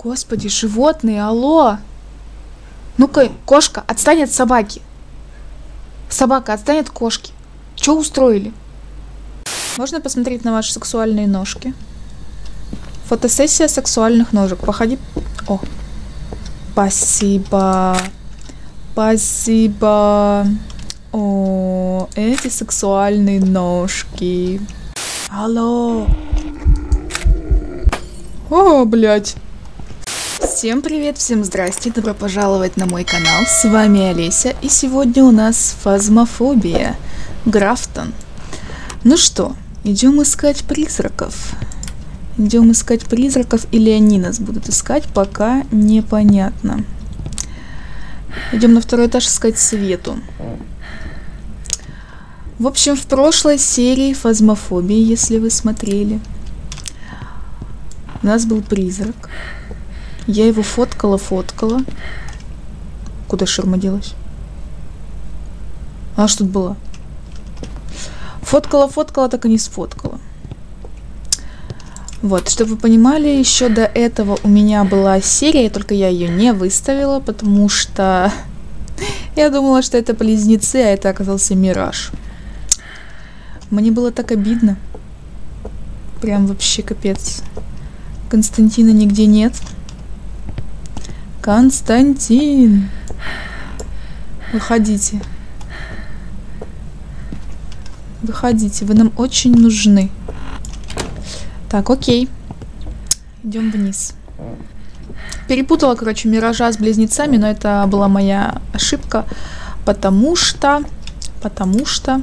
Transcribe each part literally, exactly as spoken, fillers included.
Господи, животные, алло! Ну-ка, кошка, отстань от собаки. Собака, отстань от кошки. Чё устроили? Можно посмотреть на ваши сексуальные ножки? Фотосессия сексуальных ножек. Походи. О. Спасибо. Спасибо. О, эти сексуальные ножки. Алло. О, блядь. Всем привет, всем здрасте, добро пожаловать на мой канал, с вами Олеся, и сегодня у нас фазмофобия, Графтон. Ну что, идем искать призраков. Идем искать призраков, или они нас будут искать, пока непонятно. Идем на второй этаж искать Свету. В общем, в прошлой серии фазмофобии, если вы смотрели, у нас был призрак. Я его фоткала-фоткала. Куда ширма делась? Она ж тут была. Фоткала-фоткала, так и не сфоткала. Вот, чтобы вы понимали, еще до этого у меня была серия, только я ее не выставила, потому что я думала, что это близнецы, а это оказался мираж. Мне было так обидно. Прям вообще капец. Константина нигде нет. Константин! Выходите. Выходите, вы нам очень нужны. Так, окей. Идем вниз. Перепутала, короче, миража с близнецами, но это была моя ошибка, потому что... Потому что...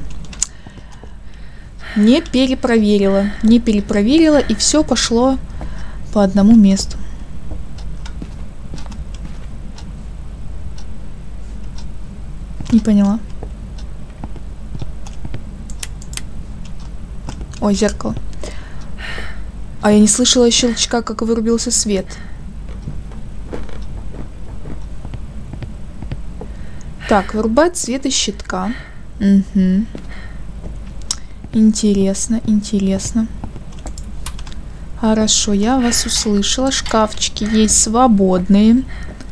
Не перепроверила. Не перепроверила, и все пошло по одному месту. Не поняла. Ой, зеркало. А я не слышала щелчка, как вырубился свет. Так, вырубать свет из щитка. Угу. Интересно, интересно. Хорошо, я вас услышала. Шкафчики есть свободные.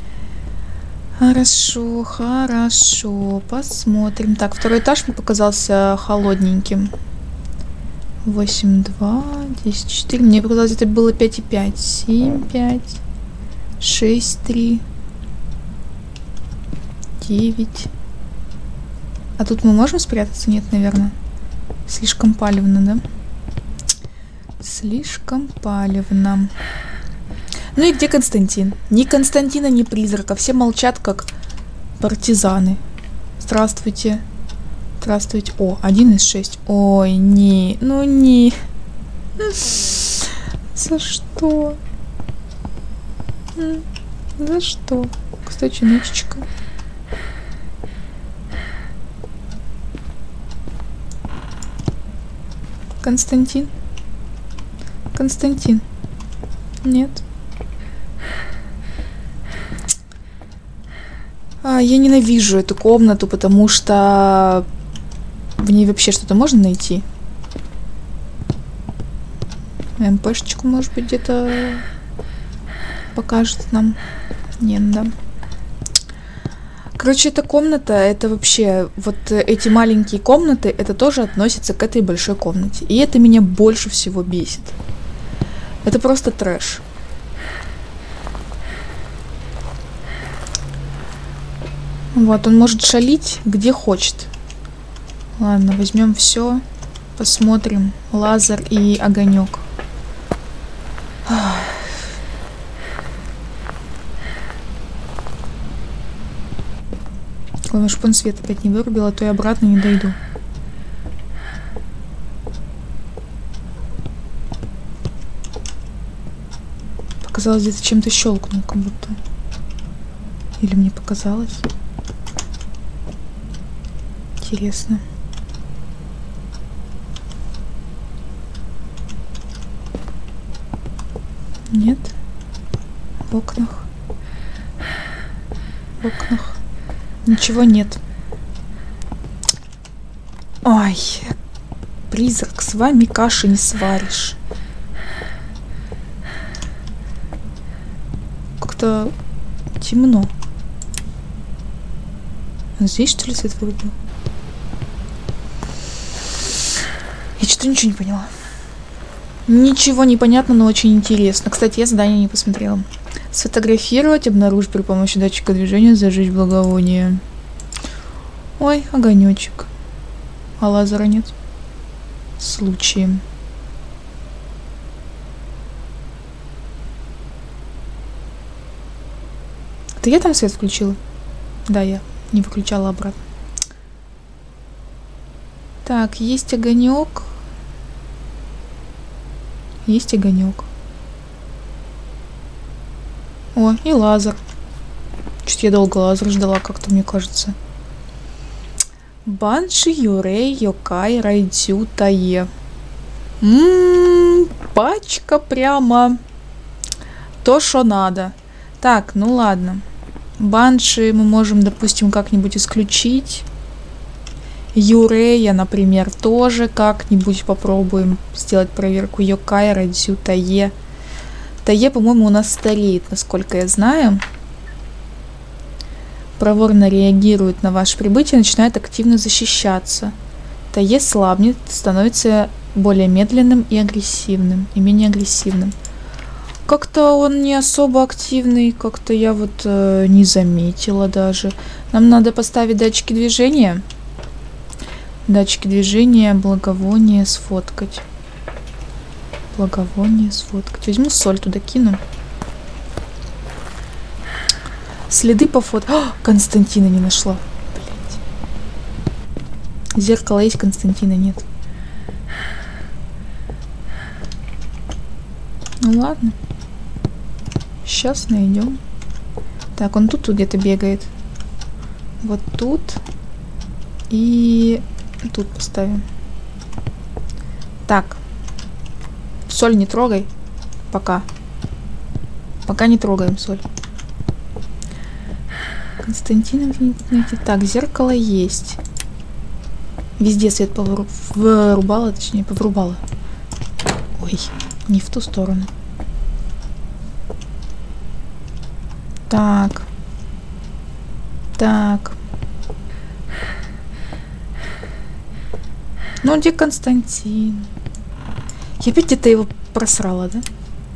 Хорошо, хорошо. Посмотрим. Так, второй этаж мне показался холодненьким. восемь, два, десять, четыре. Мне показалось, это было пять и пять. семь, пять, шесть, три, девять. А тут мы можем спрятаться? Нет, наверное. Слишком палевно, да? Слишком палевно. Ну и где Константин? Ни Константина, ни призрака. Все молчат, как партизаны. Здравствуйте. Здравствуйте. О, один из шесть. Ой, не. Ну не. За что? За что? Кстати, нычечка. Константин? Константин? Нет. А, я ненавижу эту комнату, потому что в ней вообще что-то можно найти. МПшечку, может быть, где-то покажет нам. Нет, да. Короче, эта комната, это вообще, вот эти маленькие комнаты, это тоже относится к этой большой комнате. И это меня больше всего бесит. Это просто трэш. Вот, он может шалить где хочет. Ладно, возьмем все, посмотрим. Лазер и огонек. Главное, чтобы он свет опять не вырубил, а то я обратно не дойду. Показалось, где-то чем-то щелкнул, как будто. Или мне показалось? Интересно. Нет? В окнах. В окнах. Ничего нет. Ой, призрак, с вами каши не сваришь. как-то темно. Здесь, что ли, свет вырубил? Я что-то ничего не поняла. Ничего не понятно, но очень интересно. Кстати, я задание не посмотрела. Сфотографировать, обнаружить при помощи датчика движения, зажечь благовоние. Ой, огонечек. А лазера нет. Случаем. Это я там свет включила? Да, я не выключала обратно. Так, есть огонек. Есть огонек. О, и лазер. Чуть я долго лазер ждала, как-то мне кажется. Банши, Юрей, Йокай, Райдзю, Тае. Ммм, пачка прямо. То, что надо. Так, ну ладно. Банши мы можем, допустим, как-нибудь исключить. Юрея, например, тоже как-нибудь попробуем сделать проверку. Йокай, Райдзю, Тае. Тае, по-моему, у нас стареет, насколько я знаю. Проворно реагирует на ваше прибытие, начинает активно защищаться. Тае слабнет, становится более медленным и агрессивным, и менее агрессивным. Как-то он не особо активный, как-то я вот э, не заметила даже. Нам надо поставить датчики движения. Датчики движения, благовоние, сфоткать. Благовоние, сфоткать. Возьму соль, туда кину. Следы по фото. О, Константина не нашла. Блять. Зеркало есть, Константина нет. Ну ладно. Сейчас найдем. Так, он тут, тут где-то бегает. Вот тут. И тут поставим. Так. Соль не трогай. Пока. Пока не трогаем соль. Константина где-нибудь найти. Так, зеркало есть. Везде свет повырубала, точнее, повырубала. Ой, не в ту сторону. Так. Так. Ну, где Константин? Я опять где-то его просрала, да?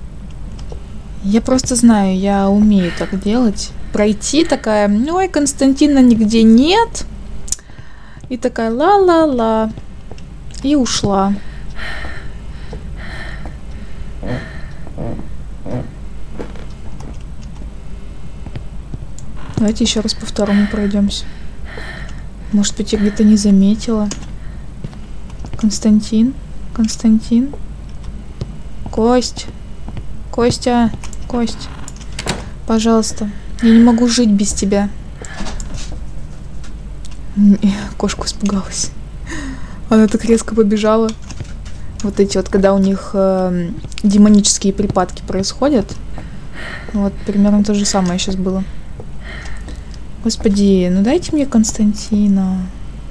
Я просто знаю, я умею так делать. Пройти такая, ой, Константина нигде нет. И такая ла-ла-ла. И ушла. Давайте еще раз по второму пройдемся. Может быть, я где-то не заметила. Константин. Константин. Кость. Костя. Кость. Пожалуйста. Я не могу жить без тебя. Кошку испугалась. Она так резко побежала. Вот эти вот, когда у них э, демонические припадки происходят. Вот примерно то же самое сейчас было. Господи, ну дайте мне Константина.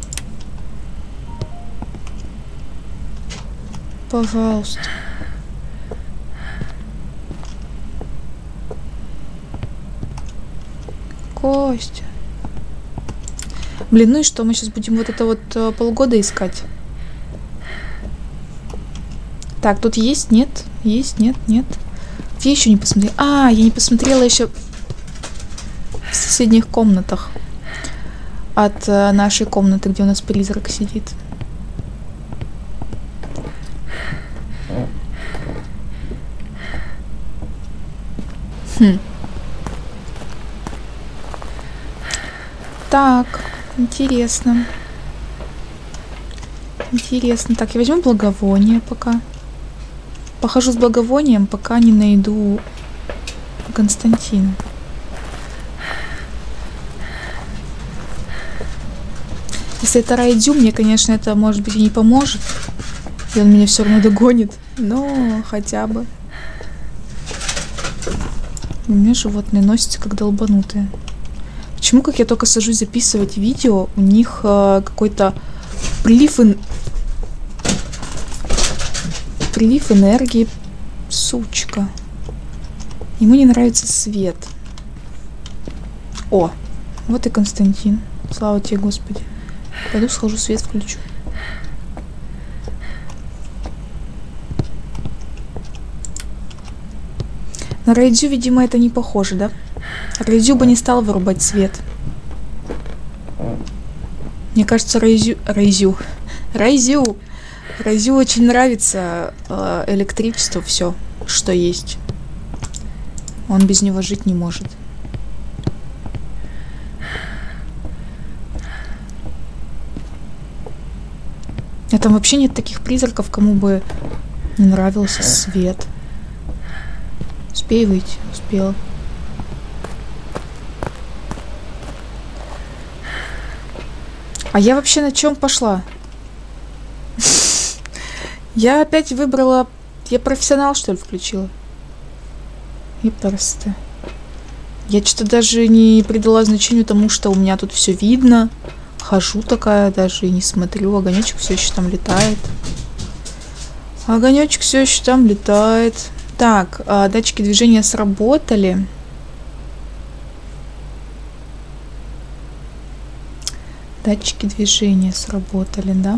Пожалуйста. Костя. Блин, ну и что, мы сейчас будем вот это вот uh, полгода искать? Так, тут есть, нет? Есть, нет, нет. Я еще не посмотрела. А, я не посмотрела еще в соседних комнатах. От uh, нашей комнаты, где у нас призрак сидит. Хм. Так, интересно. Интересно. Так, я возьму благовоние пока. Похожу с благовонием, пока не найду Константина. Если это Райдзю, мне, конечно, это, может быть, и не поможет. И он меня все равно догонит. Но хотя бы. У меня животные носятся как долбанутые. Почему, как я только сажусь записывать видео, у них э, какой-то прилив, эн... прилив энергии, сучка. Ему не нравится свет. О, вот и Константин. Слава тебе, Господи. Пойду схожу, свет включу. На Райдзю, видимо, это не похоже, да? Райдзю бы не стал вырубать свет. Мне кажется, Райзю... Райзю... Райзю... Райзю очень нравится э, электричество, все, что есть. Он без него жить не может. А там вообще нет таких призраков, кому бы не нравился свет. Успей выйти? Успела. А я вообще на чем пошла? Я опять выбрала... Я профессионал, что ли, включила? И просто... Я что-то даже не придала значению тому, что у меня тут все видно. Хожу такая, даже и не смотрю. Огонечек все еще там летает. Огонечек все еще там летает. Так, а, датчики движения сработали. Датчики движения сработали, да?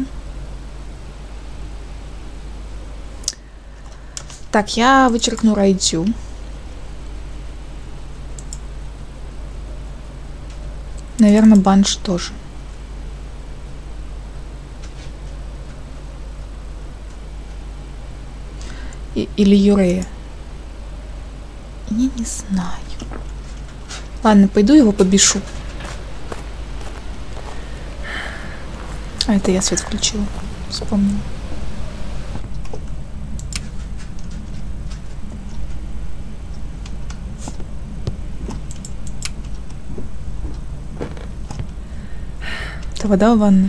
Так, я вычеркну Райдзю. Наверное, Банш тоже. И, или Юрея. Я не знаю. Ладно, пойду его побешу. А, это я свет включила. Вспомнила. Это вода в ванной.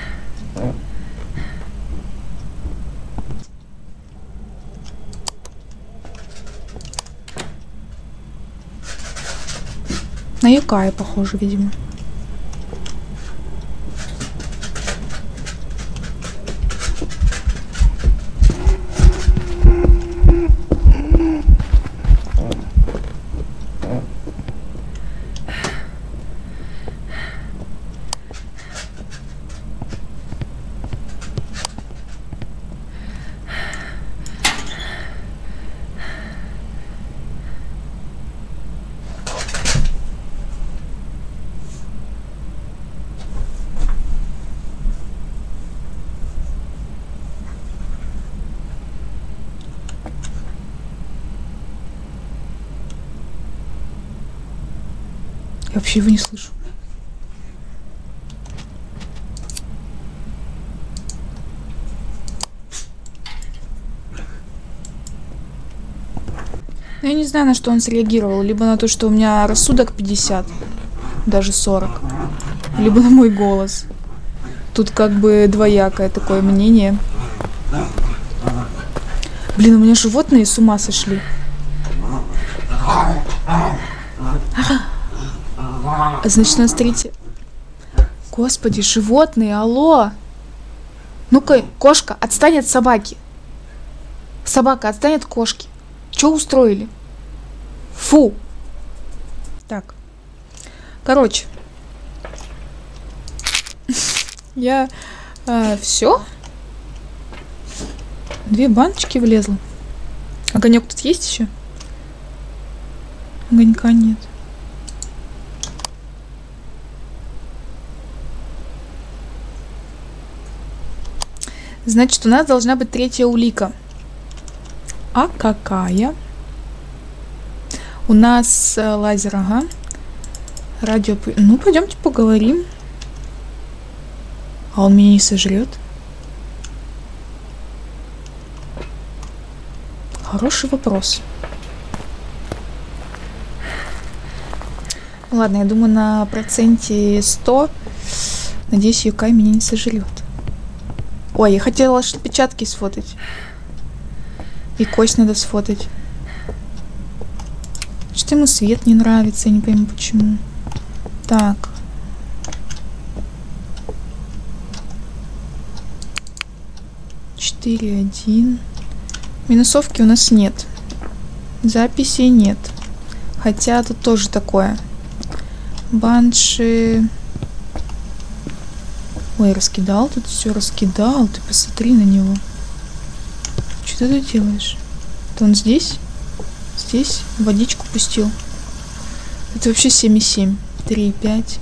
На Юкая похоже, видимо. Я вообще его не слышу. Я не знаю, на что он среагировал. Либо на то, что у меня рассудок пятьдесят, даже сорок. Либо на мой голос. Тут как бы двоякое такое мнение. Блин, у меня животные с ума сошли. Значит, у нас третье... Господи, животные, алло! Ну-ка, кошка, отстань от собаки. Собака, отстань от кошки. Че устроили? Фу! Так. Короче. Я... А, все? Две баночки влезла. Огонек тут есть еще? Огонька нет. Значит, у нас должна быть третья улика. А какая? У нас э, лазер, ага. Радио... Ну, пойдемте поговорим. А он меня не сожрет? Хороший вопрос. Ладно, я думаю, на проценте сто. Надеюсь, Юкай меня не сожрет. Ой, я хотела отпечатки сфотать. И кость надо сфотать. Что-то ему свет не нравится, я не пойму почему. Так. четыре один. Минусовки у нас нет. Записей нет. Хотя тут тоже такое. Банши. Ой, раскидал тут все, раскидал. Ты посмотри на него. Что ты тут делаешь? Это он здесь? Здесь? Водичку пустил. Это вообще семь и семь. три и пять.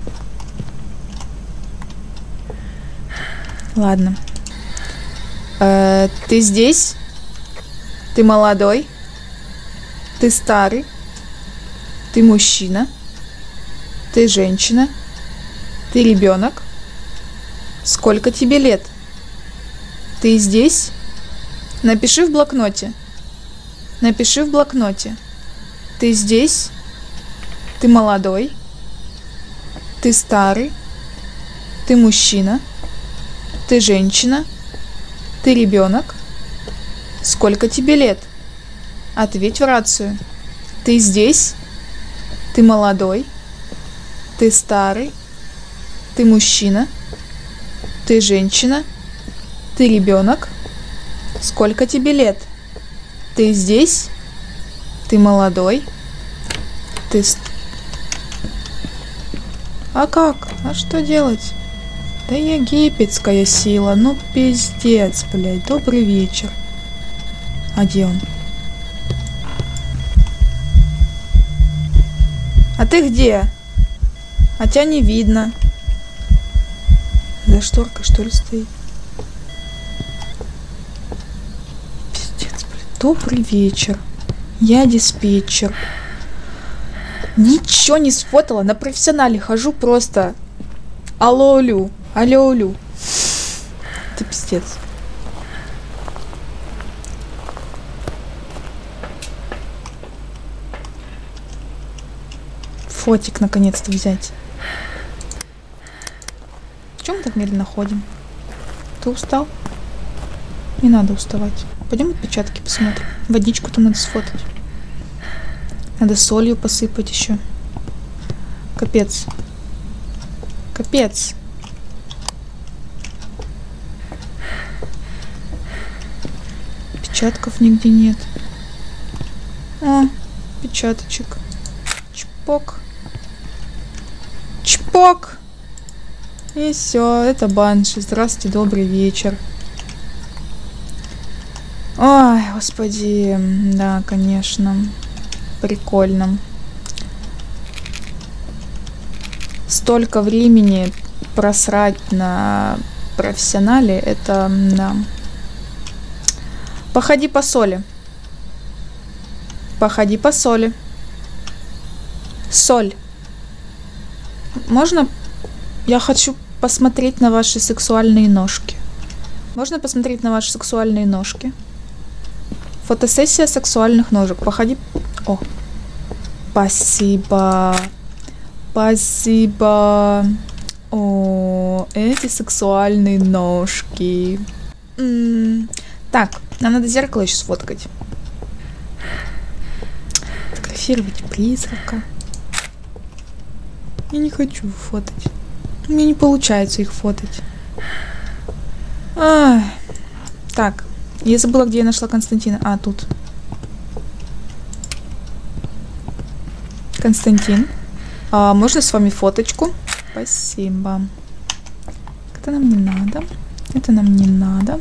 Ладно. Э, ты здесь? Ты молодой? Ты старый? Ты мужчина? Ты женщина? Ты ребенок? Сколько тебе лет? Ты здесь? Напиши в блокноте. Напиши в блокноте. Ты здесь? Ты молодой? Ты старый? Ты мужчина? Ты женщина? Ты ребенок? Сколько тебе лет? Ответь в рацию. Ты здесь? Ты молодой? Ты старый? Ты мужчина? Ты женщина? Ты ребенок? Сколько тебе лет? Ты здесь? Ты молодой? Ты... А как? А что делать? Да египетская сила. Ну пиздец, блядь. Добрый вечер. А где он? А ты где? А тебя не видно. За шторкой, что ли, стоит? Пиздец, блядь. Добрый вечер. Я диспетчер. Ничего не сфотала. На профессионале хожу просто. Алло-лю. Алло-лю. Это пиздец. Фотик наконец-то взять. Чем мы так медленно ходим? Ты устал? Не надо уставать. Пойдем отпечатки посмотрим. Водичку-то надо сфотать. Надо солью посыпать еще. Капец. Капец. Отпечатков нигде нет. О, отпечаточек. Чпок. Чпок. И все, это Банши. Здравствуйте, добрый вечер. Ой, господи. Да, конечно. Прикольно. Столько времени просрать на профессионале, это, да. Походи по соли. Походи по соли. Соль. Можно? Я хочу посмотреть на ваши сексуальные ножки. Можно посмотреть на ваши сексуальные ножки? Фотосессия сексуальных ножек. Походи. О. Спасибо. Спасибо. О, эти сексуальные ножки. М-м. Так, нам надо зеркало еще сфоткать. Фотографировать призрака. Я не хочу фотать. Мне не получается их фотать. Ах. Так, я забыла, где я нашла Константина. А, тут. Константин. А, можно с вами фоточку? Спасибо. Это нам не надо. Это нам не надо.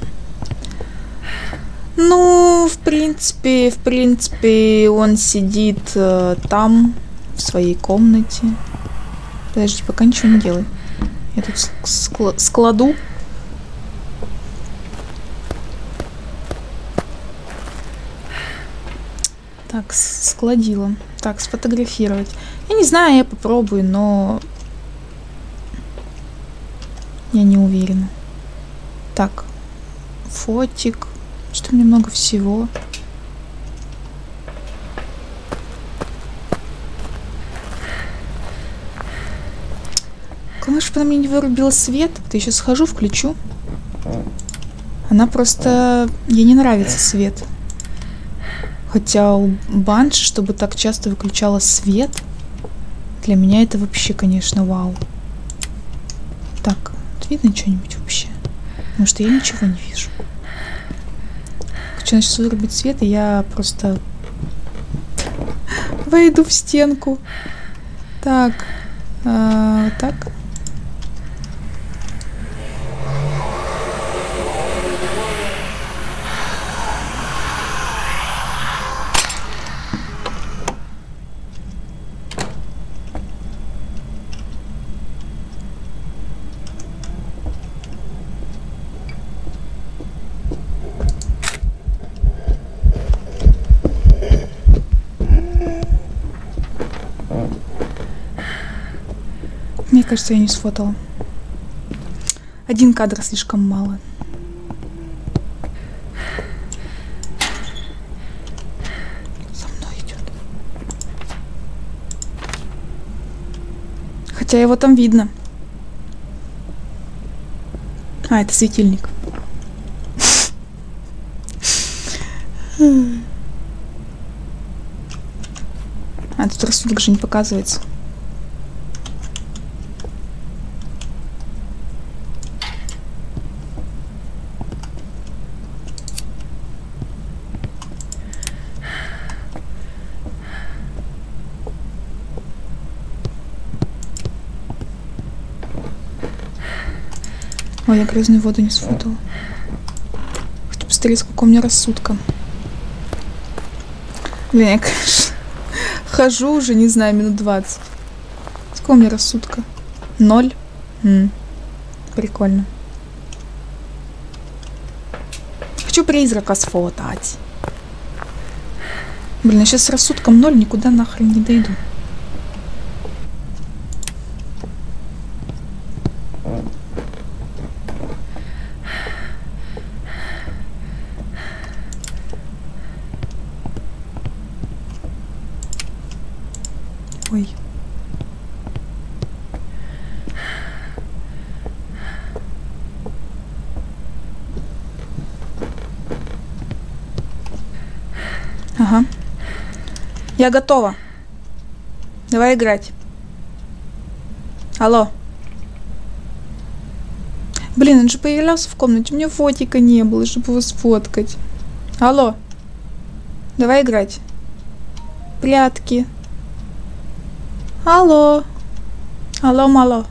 Ну, в принципе, в принципе, он сидит э, там, в своей комнате. Подожди, пока ничего не делай. Я тут скл- складу. Так, складила. Так, сфотографировать. Я не знаю, я попробую, но... Я не уверена. Так, фотик. Что мне много всего. Главное, чтобы она мне не вырубила свет. Ты еще схожу, включу. Она просто... Ей не нравится свет. Хотя у Банши, чтобы так часто выключала свет, для меня это вообще, конечно, вау. Так, тут видно что-нибудь вообще? Потому что я ничего не вижу. Хочу сейчас вырубить свет, и я просто войду в стенку. Так, А, вот так. Мне кажется, я не сфотала. Один кадр слишком мало. За мной идет. Хотя его там видно. А, это светильник. А, тут рассудок же не показывается. Ой, я грязную воду не сфотала. Хочу посмотреть, сколько у меня рассудка. Блин, я, конечно, хожу уже, не знаю, минут двадцать. Сколько у меня рассудка? Ноль? М-м, прикольно. Хочу призрака сфотать. Блин, я сейчас с рассудком ноль никуда нахрен не дойду. Ой. Ага. Я готова. Давай играть. Алло. Блин, он же появлялся в комнате. У меня фотика не было, чтобы его сфоткать. Алло. Давай играть. Прятки. Алло. Алло, мало.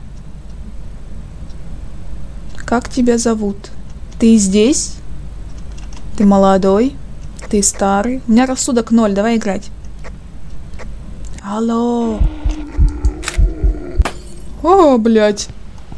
Как тебя зовут? Ты здесь? Ты молодой? Ты старый? У меня рассудок ноль, давай играть. Алло. О, блядь.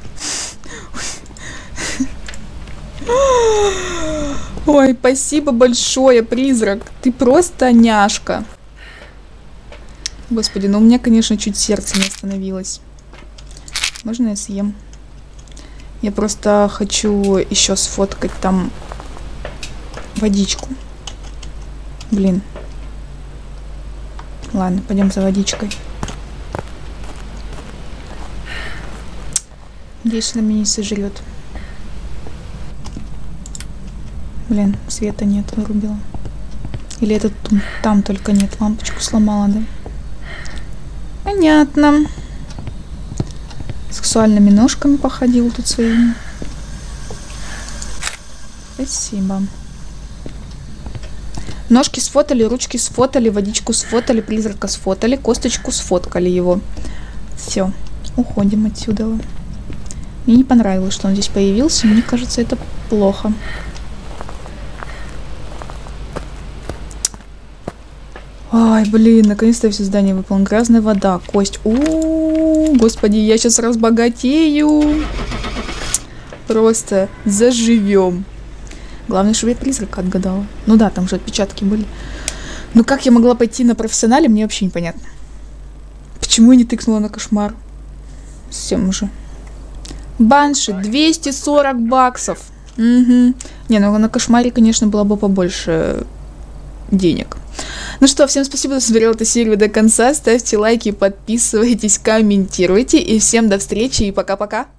Ой, спасибо большое, призрак. Ты просто няшка. Господи, ну у меня, конечно, чуть сердце не остановилось. Можно я съем? Я просто хочу еще сфоткать там водичку. Блин. Ладно, пойдем за водичкой. Надеюсь, она меня не сожрет. Блин, света нет, вырубила. Или этот там только нет, лампочку сломала, да? Понятно. Сексуальными ножками походил тут своими. Спасибо. Ножки сфотали, ручки сфотали, водичку сфотали, призрака сфотали, косточку сфоткали его. Все, уходим отсюда. Мне не понравилось, что он здесь появился. Мне кажется, это плохо. Ай, блин, наконец-то я все здание выполнил. Грязная вода, кость. У-у-у, господи, я сейчас разбогатею. Просто заживем. Главное, чтобы я призрака отгадала. Ну да, там же отпечатки были. Но как я могла пойти на профессионале, мне вообще непонятно. Почему я не тыкнула на кошмар? Всем уже. Банши, двести сорок баксов. Угу. Не, ну на кошмаре, конечно, было бы побольше денег. Ну что, всем спасибо, что смотрел эту серию до конца. Ставьте лайки, подписывайтесь, комментируйте. И всем до встречи и пока-пока.